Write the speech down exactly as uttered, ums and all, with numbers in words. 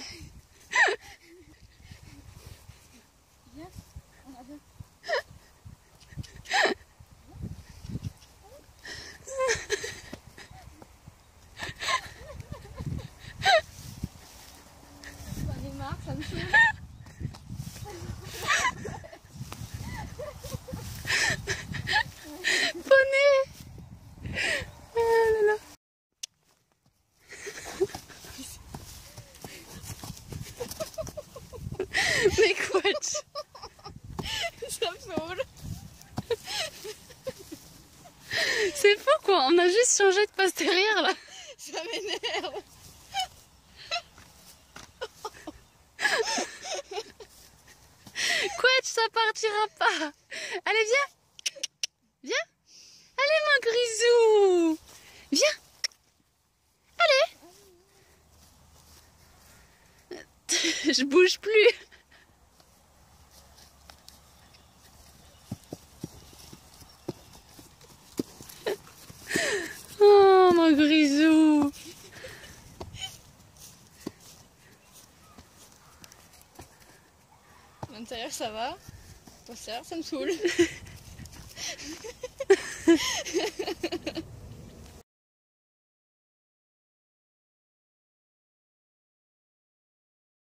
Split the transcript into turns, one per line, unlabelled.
Viens, on a deux. J'en ai marre, ça me saoule.
Poney. Oh là là. Mais quoi?
Ça me saoule.
C'est fou quoi, on a juste changé de poste derrière là.
Ça m'énerve.
Quetch, ça partira pas. Allez, viens. Viens. Allez, mon grisou. Viens. Allez. Je bouge plus. Oh, mon grisou.
À l'intérieur ça va, à l'extérieur ça me saoule.